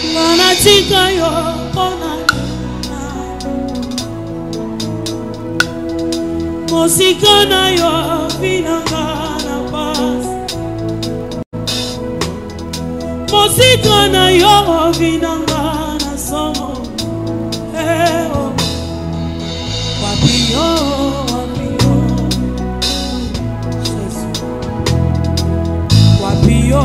Tika yo ona Mosikana yo vinanga na paz Mosikana yo vinanga na somo oh. Wapio Jesus Wapio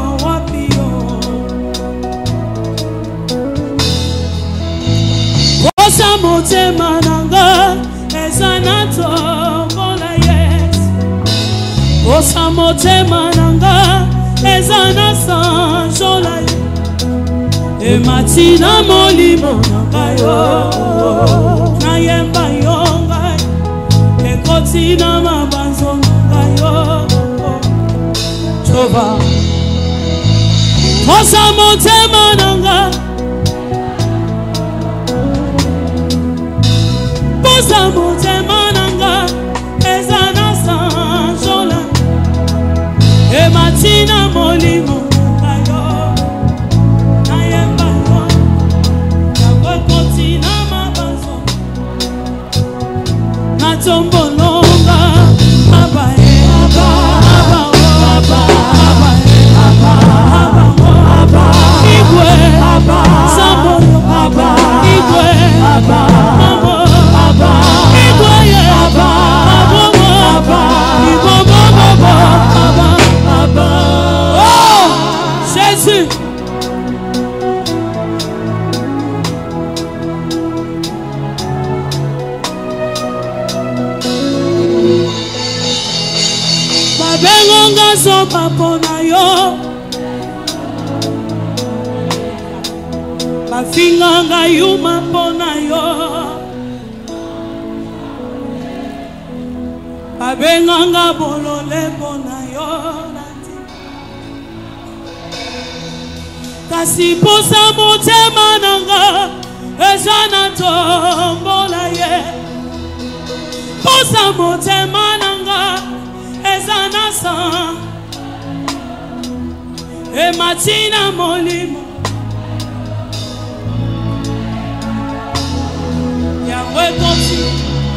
Osa motema nanga ezanato mola yes Osa motema nanga ezanasa jola e matina molimo nanga yo na yemba yonga e kotina mabanzo nanga yo Jova Osa motema nanga Motema nanga ezana sanjola e matina molimo kayo na yemba yo na kotina mabanzo na tombo longa aba aba aba aba aba aba igwe aba sambo aba igwe aba Jésus Babengonga sopa pona yo Bafinganga yuma pona yo Abenganga bolole bona yo Kasi posa motema nanga ezana tombola ye Posa motema nanga ezana sa E matina molimo Yahweh continue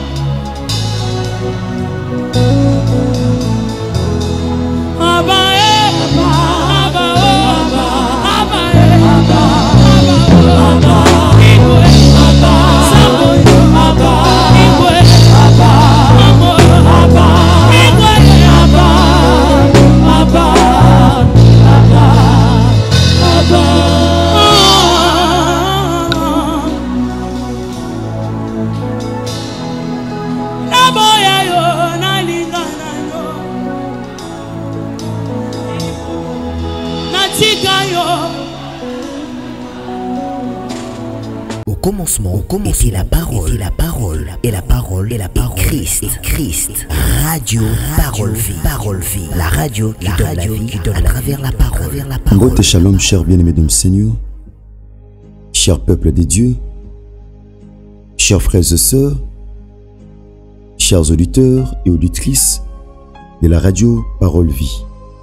Au commencement était la parole, et la parole est Christ. Radio Parole Vie, la radio qui donne la vie à travers la parole. Ngote shalom, chers bien-aimés de Seigneur, chers peuples de Dieu, chers frères et sœurs, chers auditeurs et auditrices de la radio Parole Vie,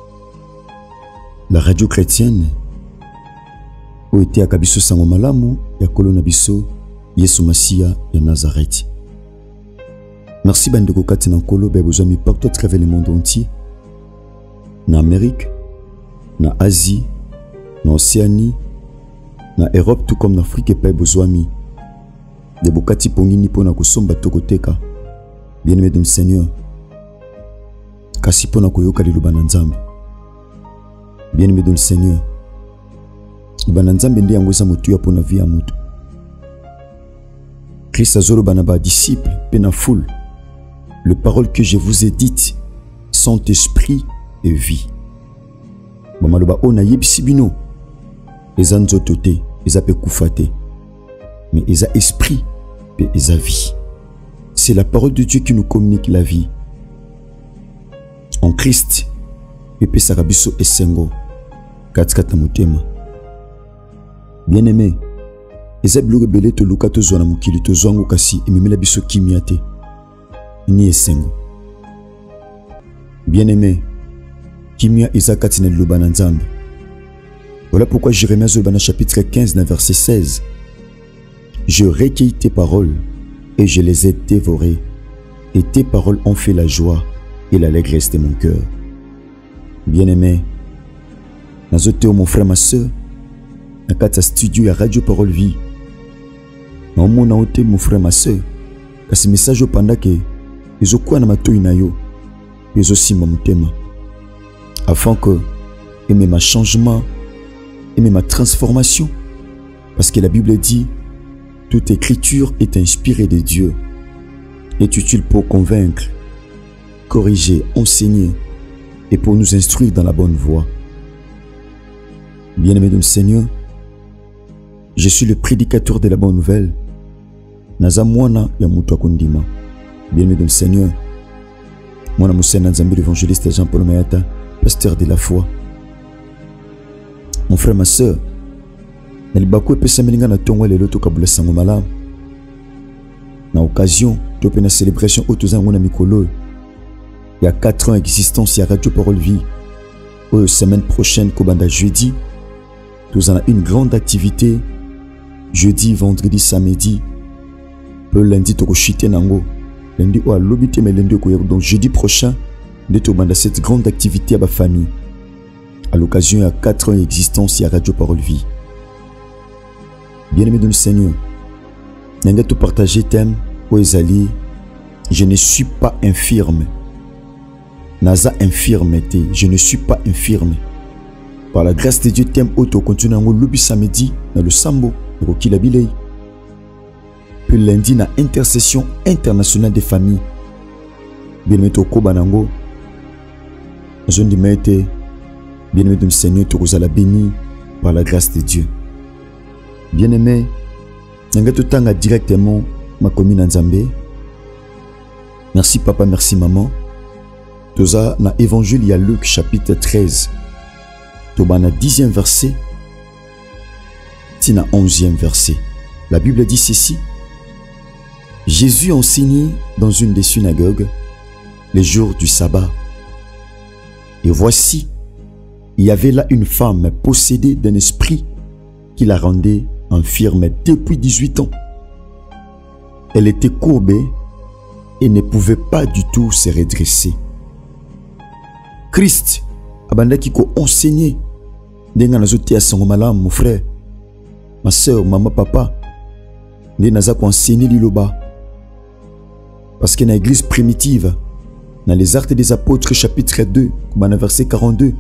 la radio chrétienne où était à Kabiso Sangomalamu et à Kolonabiso Yesu Masia et Nazareth. Merci Bandeko Katina Kolo, Bebozami partout à travers le monde entier, en Amérique, en Asie, en Océanie, en Europe, tout comme en Afrique et Bebozami. De Bokati Pongini Pona Kusomba Tokoteka, bien-aimé de Seigneur, Kasi Pona Koyoka de Lubananzambe, bien-aimé de Seigneur. Bananzambe ndi yangoza mutu ya pona vie ya mutu. Christ azolo banaba disciple pena foule. Les paroles que je vous ai dites sont esprit et vie. Bamaloba ona yebisibino. Eza nzoto te, eza pe kufate. Mais eza esprit pe eza vie. C'est la parole de Dieu qui nous communique la vie. En Christ, pepe sarabiso esengo. Katkata mutema. Bien-aimé, Ezabilo rebele to luka to zwana mukili to zwango kasi ememela biso kimia te. Ni esengo. Bien-aimé, kimia ezakati na liloba na Nzambe. Voilà pourquoi Jérémie Zolbana chapitre 15 verset 16. Je recueillis tes paroles et je les ai dévorées. Et tes paroles ont fait la joie et l'allégresse de mon cœur. Bien-aimé, Nazotéo mon frère, ma soeur, na kata studio ya Radio Parole Vie. Na omona ote mon frère, ma soeur, kasi message opanda ke ezokuwa na matoi na yo, ezosimba motema. Afin que aimer ma changement, aimer ma transformation. Parce que la Bible dit, toute écriture est inspirée de Dieu. Est utile pour convaincre, corriger, enseigner et pour nous instruire dans la bonne voie. Bien-aimé de Seigneur, je suis le prédicateur de la bonne nouvelle. Naza mwana ya mutu akundima. Bien-aimé de Seigneur, mwana Moussena Nzambi, l'évangéliste Jean-Paul Mayata, pasteur de la foi. Mon frère, ma soeur, nalibaku epesa melinga na tongo lelo tokabula sango malamu. Na occasion de la célébration autozango na mikolo. Il y a 4 ans d'existence, il y a Radio Parole Vie. La semaine prochaine, Kobanda jeudi, nous avons une grande activité. Jeudi, vendredi, samedi. Le lundi, toko chite nango. Lundi, ou à l'obité, mais lundi, donc jeudi prochain, nous avons cette grande activité à ma famille. À l'occasion, il y a 4 ans d'existence, il y a Radio Parole Vie. Bien-aimé de le Seigneur, nous avons partagé thème. Je ne suis pas infirme. Naza infirmité. Je ne suis pas infirme. Par la grâce de Dieu, thème auto continue en lobby samedi dans le Sambo, le Kilabilei. Puis lundi, na intercession internationale des familles. Bien-aimé Toko Banango. Je dis mette. Bien-aimé de Seigneur, tu la béni par la grâce de Dieu. Bien-aimé, nous avons directement ma commune Nzambe. Merci papa, merci maman. Toza na évangile ya Luc chapitre 13. Toba na 10e verset. Tina 11e verset. La Bible dit ceci. Jésus enseignait dans une des synagogues les jours du sabbat. Et voici, il y avait là une femme possédée d'un esprit qui la rendait infirme depuis 18 ans. Elle était courbée et ne pouvait pas du tout se redresser. Christ, abandaki ko enseigné, ndenga nazote ya sango malamu, mon frère, ma soeur, maman, papa, ndenga naza ko enseigné liloba. Parce que dans l'église primitive, dans les Actes des Apôtres chapitre 2, verset 42,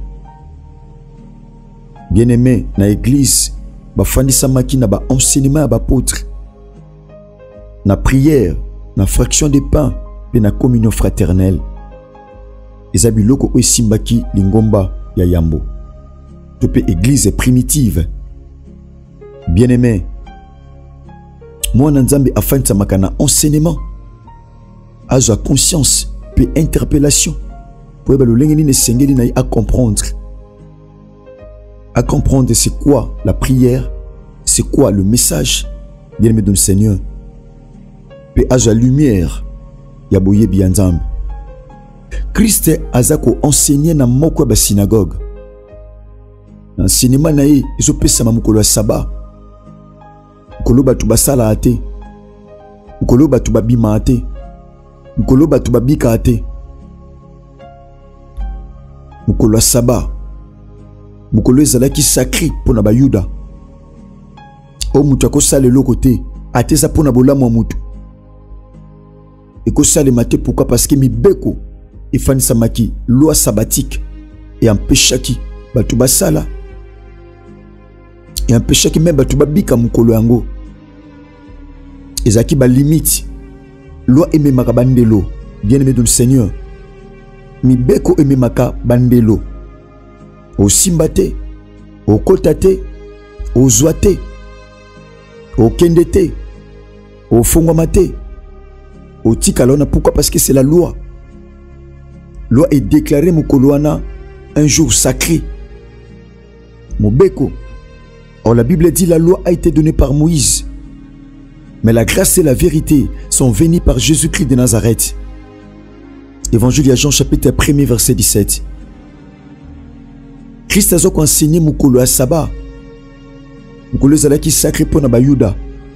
bien aimé, dans l'église, bafandi samaki na ba enseignement à apôtre. Na prière, na fraction des pains, et na communion fraternelle. Ezabiloko oisimbaki lingomba ya yambo. Tope église primitive. Bien-aimé, moi Nzambe afin samaka na enseignement. Azo conscience, pe interpellation. Pour eba lolengeni ne sengeli na à comprendre. À comprendre c'est quoi la prière, c'est quoi le message. Bien-aimé du Seigneur. Pe aza lumière ya boye bianzambe. Christ azako enseigné na moko ba synagogue. Enseignement na ye ezo pesa mukolo ya saba. Mukolo batu basala ate. Mukolo batu babima ate. Mukolo batu babika ate. Mukolo ya saba. Mukolo ezalaki sacré pona ba Yuda. O mutu akosala eloko te ateza pona bolamu mutu. Et que ça les maté pourquoi? Parce que mi beko et fani samaki loi sabbatique et empêchaki batuba sala et empêchaki même batuba bika mukolo yango ezaki ba limite loi ememaka bandelo. Bien-aimé du Seigneur, mi beko ememaka bandelo o simbate o kotate o zoate o kendete o fongwamate. Pourquoi? Parce que c'est la loi. Loi est déclarée Mukoloana un jour sacré. Mobeko. Or la Bible dit la loi a été donnée par Moïse. Mais la grâce et la vérité sont venues par Jésus-Christ de Nazareth. Évangile à Jean chapitre 1 verset 17. Christ a enseigné Mukolo à Sabbat. mokolo ezalaki sacré pour na bayuda.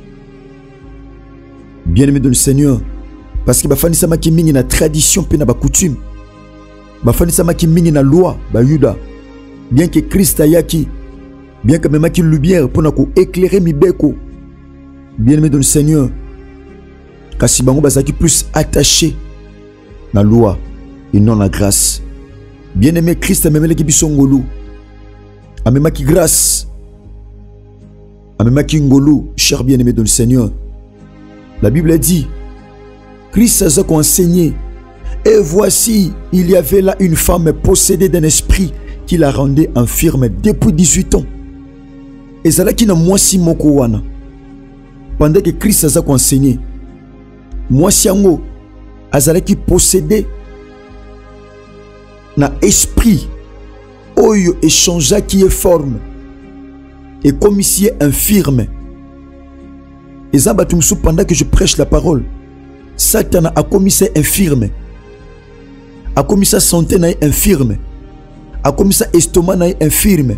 Bien-aimé dans le Seigneur, parce que bafandisamaki mingi na tradition pe na ba coutume, bafandisamaki mingi na loi bayuda. Bien que Christ ayaki, bien que memaki lumière pour na ko éclairer mibeko. Bien-aimé dans le Seigneur, kasi bango bazaki plus attaché na loi et non la grâce. Bien-aimé, Christ amemelaki biso ngolu, amemaki grâce, amemaki ngolu. Cher bien-aimé dans le Seigneur, la Bible dit, Christ a enseigné, et voici, il y avait là une femme possédée d'un esprit qui la rendait infirme depuis 18 ans. Et ça là qui n'a moi si moko wana. Pendant que Christ a enseigné, moi si ango azala qui possédait na esprit oyo échangea qui est forme et comme ici est infirme. Et ça pendant que je prêche la parole, Satan a commis ça infirme, a commis sa santé na infirme, a commis sa estomac na infirme,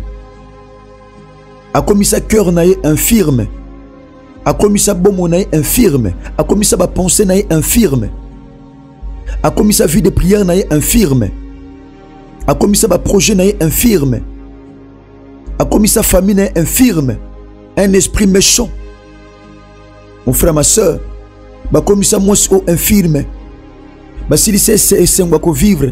a commis sa cœur na infirme, a commis sa bomo na infirme, a commis sa pensée na infirme, a commis sa vie de prière na infirme, a commis sa projet na infirme, a commis sa famille na infirme, un esprit méchant. Mon frère, ma soeur, ba commis sa moi infirme, ba si c'est esengo ko vivre,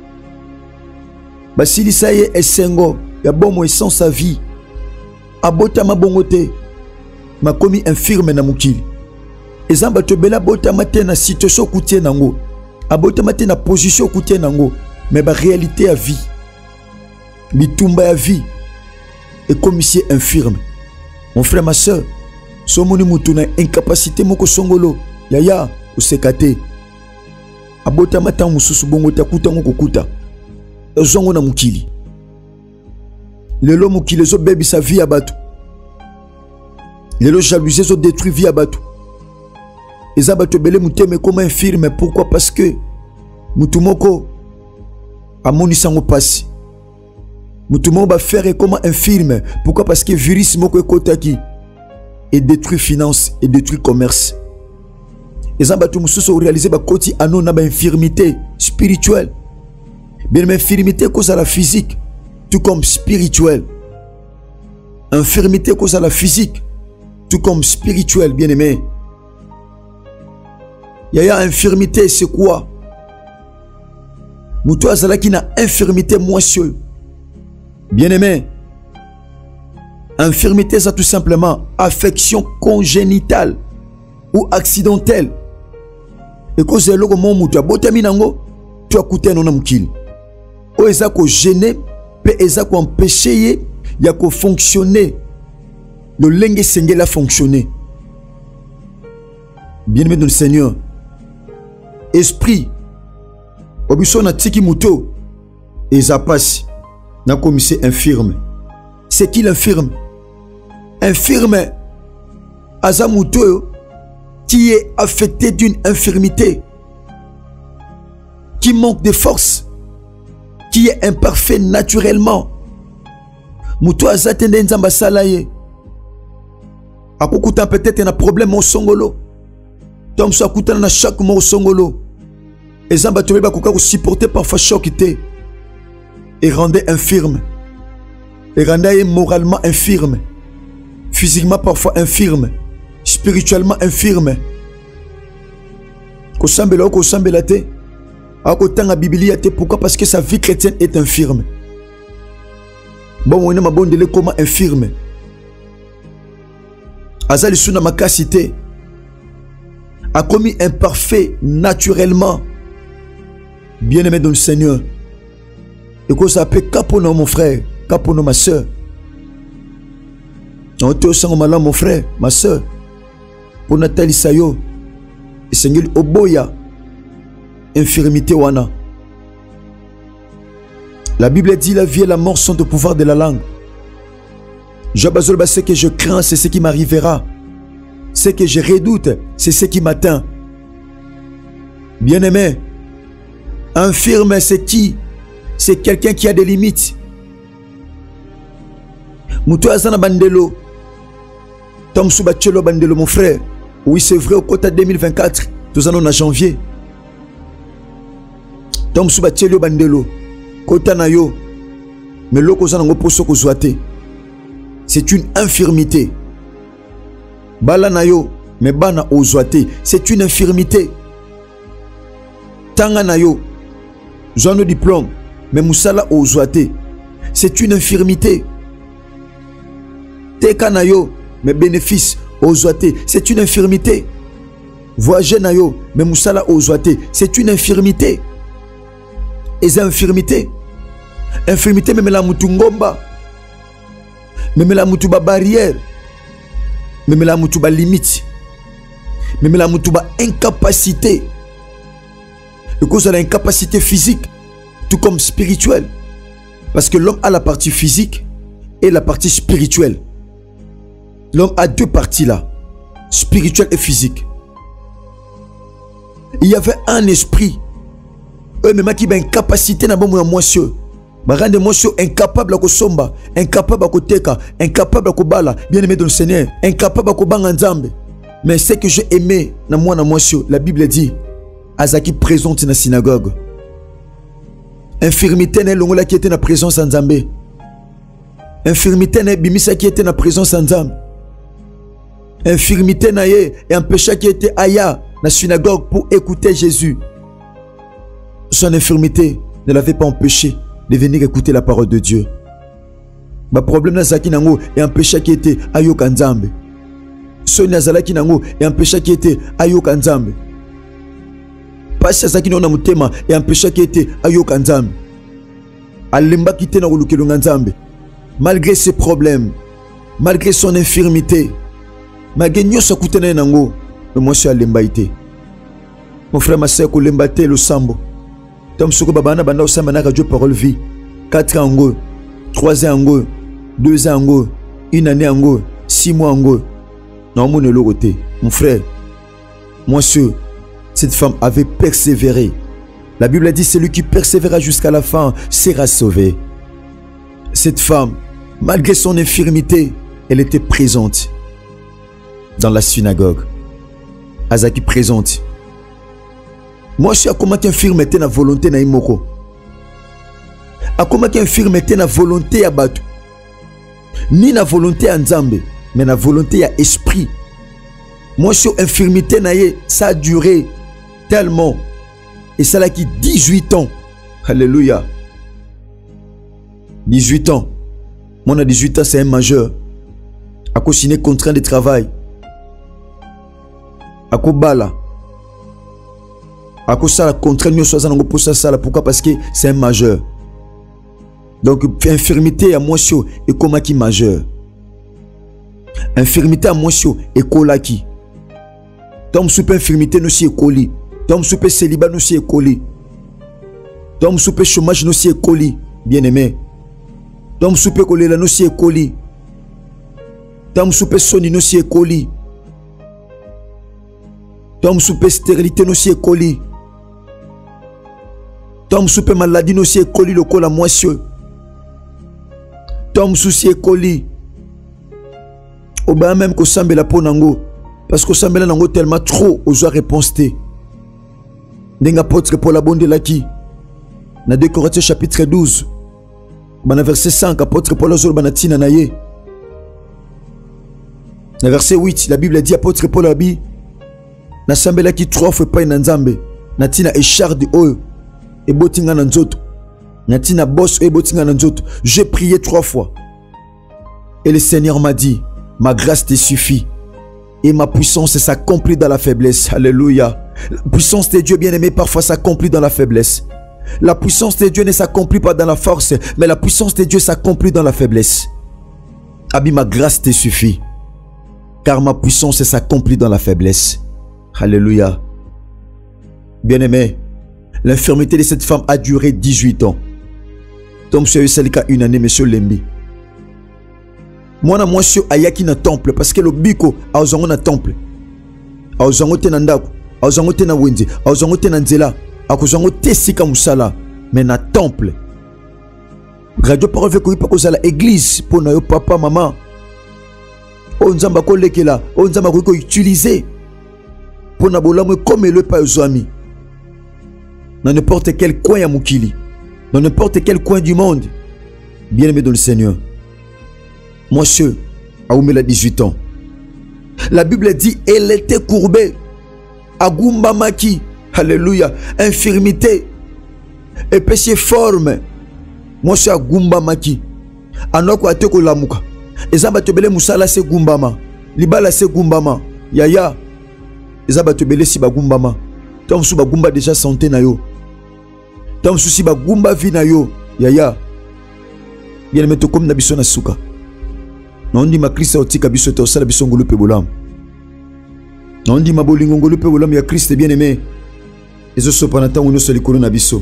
ba si ça est esengo ya bomo sans sa vie, abota ma bongote, ma commis infirme na mukili. Ezamba to bela bota matin na situation kutie nango, abota matin na position kutie nango, mais ba réalité à vie, bitumba à vie, et comme ici infirme. Mon frère, ma soeur, somoni mutu na incapacité moko songolo, yaya usekate. Abota matin mususu bongo takuta ngoko kuta. Zongo na mukili. Lelo mukili zo bebi sa vie abatu. Lelo jalousie zo détruit vie abatu. Ezabatu bele muteme comme infirme. Pourquoi? Parce que mutumoko amoni sango pasi. Mutumoko ba faire comme infirme. Pourquoi? Parce que virus moko ekotaki et détruit finance et détruit commerce. Ezabatu mususu réaliser ba koti anona ba infirmité spirituelle. Bien, infirmité cause à la physique, tout comme spirituelle. Infirmité cause à la physique, tout comme spirituelle, bien aimé. Yaya infirmité, c'est quoi? Moutou azala qui n'a infirmité moisseux. Bien aimé. Infirmité, c'est tout simplement affection congénitale ou accidentelle. Et cause de l'eau, mon moutou, botaminango, tu as coûté non amkil. O eza ko gêner, pe eza ko empêcher ya ko fonctionner. Le lenge senge la fonctionner. Bien-aimé dans le Seigneur. Esprit. Obiso na tiki muto. Eza passe. Na commissaire infirme. C'est qui l'infirme? Infirme. Aza muto qui est affecté d'une infirmité. Qui manque de force. Qui est imparfait naturellement. Moutou azatende nzamba salaye. Akukuta peut-être un problème au songolo. Tom so akuta na chaque mot au songolo. Et zamba tobeba kuka ko supporter parfois choc té. Et rendait infirme. Et rendait moralement infirme. Physiquement parfois infirme. Spirituellement infirme. Ko sambela ko sambela té. Pourquoi? Parce que sa vie chrétienne est infirme. Bon, on est ma bonne délai comment infirme. Azali suna makasité a commis imparfait naturellement. Bien aimé dans le Seigneur. Et qu'on s'appelle Capono mon frère, Capono ma soeur. On te sent malin mon frère, ma soeur. Pour Nathalie Sayo et Seigneur Oboya. Infirmité wana. La Bible dit la vie et la mort sont au pouvoir de la langue. Ce que je crains, c'est ce qui m'arrivera. Ce que je redoute, c'est ce qui m'atteint. Bien-aimé, infirme, c'est qui? C'est quelqu'un qui a des limites. Moutou azana bandelo. Tom Soubachelo Bandelo, mon frère. Oui, c'est vrai, au côté 2024, nous allons en janvier. Tom Soubachelo Bandelo, côté Nayo, mais l'eau c'est une infirmité. Bala Nayo, mais Bana Ozoate, c'est une infirmité. Tanga Nayo, j'ai un diplôme, mais Moussala Ozoate, c'est une infirmité. Teka Nayo, mes bénéfices Ozoate, c'est une infirmité. Voyager Nayo, mais Moussala Ozoate, c'est une infirmité. Et c'est infirmité. Infirmité, mais la Moutungomba, mais la Moutouba barrière, mais la Moutouba limite, mais la Moutouba incapacité. Et cause de l'incapacité physique, tout comme spirituelle. Parce que l'homme a la partie physique et la partie spirituelle. L'homme a deux parties là, spirituelle et physique. Il y avait un esprit, mais qui a une capacité na bomo ya monsieur. Ba rendre monsieur incapable à somba, incapable à teka, incapable à bala, bien aimé dans le Seigneur, incapable à banga nzambe. Mais ce que j'ai aimé na moi na monsieur, la Bible dit, Azaki présente dans la synagogue. Infirmité n'est l'ongola qui était dans la présence en Nzambe. Infirmité n'est bimisa qui était dans la présence en Nzambe. Infirmité n'est et un péché qui était aya dans la synagogue pour écouter Jésus. Son infirmité ne l'avait pas empêché de venir écouter la parole de Dieu. Le problème dans Zaki Nango est un péché qui était ayok Nzambe. Son Nazalaki Nango est un péché qui était ayok Nzambe. Parce que qui mutema et un péché qui était ayok Nzambe. Alemba qui était dans le Nzambe. Malgré ses problèmes, malgré son infirmité, malgré nyo sakutena nango, mais moi je alemba ité. Mon frère ma sœur ko lemba té le sambo. Tom soko babana banda osamba na radio parole vie. 4 ans ngo, 3 ans ngo, 2 ans ngo, 1 année ngo, 6 mois ngo. Non mon logoté. Mon frère, moi cette femme avait persévéré. La Bible a dit celui qui persévéra jusqu'à la fin sera sauvé. Cette femme, malgré son infirmité, elle était présente dans la synagogue. Azaki présente. Moi je suis à comment infirmité na volonté na imoko. À comment infirmité na volonté à batu. Ni na volonté à Nzambe, mais na volonté à esprit. Moi je suis infirmité na ye, ça a duré tellement. Et ça là qui 18 ans. Alléluia. 18 ans. Moi, à 18 ans, c'est un majeur. À cause signer contraint de travail. À cause bala. À cause ça, la contrainte, pourquoi? Parce que c'est un majeur. Donc, infirmité à moi, et comment qui majeur. Infirmité à moi, et kola qui. Tom soupe infirmité, nous si écoli. Tom soupe célibat, nous si écoli. Tom soupe chômage, nous si écoli. Bien aimé. Tom soupe kolela, nous si écoli. Tom soupe soni, nous si écoli. Tom soupe stérilité, nous si écoli. Tom soupe maladie, nous si écoli, le col à moitié. Tom souci écoli. Oba même que sambe la peau nango. Parce que sambe la nango tellement trop aux réponse té. N'enga apôtre pour la bonne de la qui. Dans 2 Corinthiens chapitre 12. Dans verset 5, apôtre Paul azol banatina naye. Dans verset 8, la Bible dit apôtre Paul abi. Na sambe la qui 3 fois pas nzambe. Natina écharde de oyo. Et botinga na nzoto. Natina boss et botinga na nzoto. J'ai prié 3 fois. Et le Seigneur m'a dit, ma grâce te suffit. Et ma puissance s'accomplit dans la faiblesse. Alléluia. La puissance de Dieu bien-aimé parfois s'accomplit dans la faiblesse. La puissance de Dieu ne s'accomplit pas dans la force, mais la puissance de Dieu s'accomplit dans la faiblesse. Abi, ma grâce te suffit. Car ma puissance s'accomplit dans la faiblesse. Alléluia. Bien-aimé, l'infirmité de cette femme a duré 18 ans. Tom sur Salika 1 année, monsieur Lembi. Moi, je suis ayaki na temple parce que le biko a ozango na temple. A ozango te na ndako, a ozango te na wenze, a ozango te na nzela, a ozango te sika musala, mais na temple. Radio parole veut que pas que la église pour na yo papa maman. on nzamba ko lekela, on nzamba ko utiliser pour na bolamu comme le pas aux amis. Dans n'importe quel coin ya mukili, dans n'importe quel coin du monde. Bien-aimé dans le Seigneur. Monsieur Aoumela 18 ans. La Bible dit elle était courbée. Agumba maki. Alléluia. Infirmité. Et péché forme. Monsieur Agumba maki. Anoko ateko lamuka. Ezaba tebele musala se gumbama. Libala se gumbama. Yaya. Ezaba tebele si bagumbama. Tant sou bagumba déjà santé na yo. Tant sou si bagumba vi na yo. Yaya. Bien aimé to comme na biso na suka. Non di ma Christ otika biso to sala biso ngulu pe bolam. Non di ma bolingo ngulu pe bolam ya Christ bien aimé. Ezo so panata uno so likolo na biso.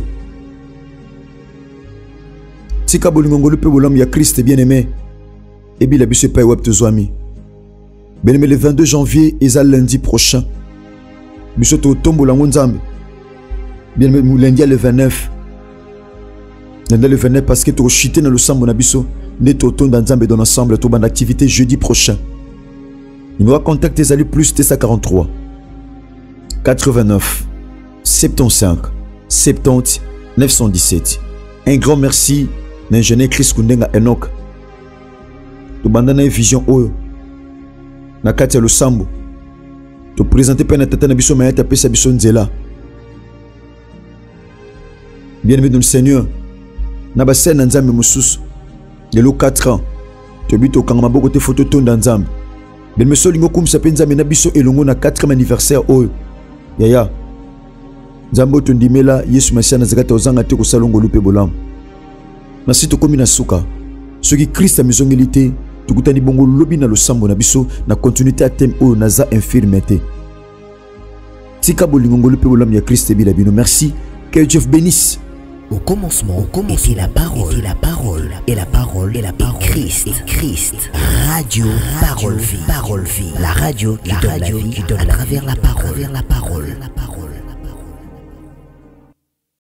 Tika bolingo ngulu pe bolam ya Christ bien aimé. Et bien la biso pa web to zoami. Bien aimé le 22 janvier et lundi prochain. Biso to tombo la nzambe. Bien aimé lundi le 29. Lundi le 29 parce que tu as chuté dans le sambo nabiso. Né toton dans Nzambe dans l'ensemble. Tu as une activité jeudi prochain. Numéro contact tes alliés plus T143 89 75 70 917. Un grand merci l'ingénieur Chris Kundenga Enoch. Tu bandana vision oyo. Na kati le sambo. Tu présenter pe na tata na biso mayata pe sa biso nzela. Bien-aimé dans le Seigneur. Naba sen Nzambe mususu. De lo 4 ans. Tu bito kangama boko te photo ton Nzambe. Ben me solingo kum sa penza mena biso elongo na 4e anniversaire oyo. Yaya. Nzambo tondimela Yesu Masia na zakata ozanga te ko salongo lupe bolam. Na sito komi na suka. Ce qui Christ a mezongilité, tukutani bongo lobi na lo sambo na biso na continuité à thème oyo naza infirmité. Tika bolingo lupe bolam ya Christ bila bino. Merci. Que Dieu vous bénisse. Au commencement, était la parole, et la parole, Christ. Radio, parole vie, la radio qui donne la vie à travers la parole.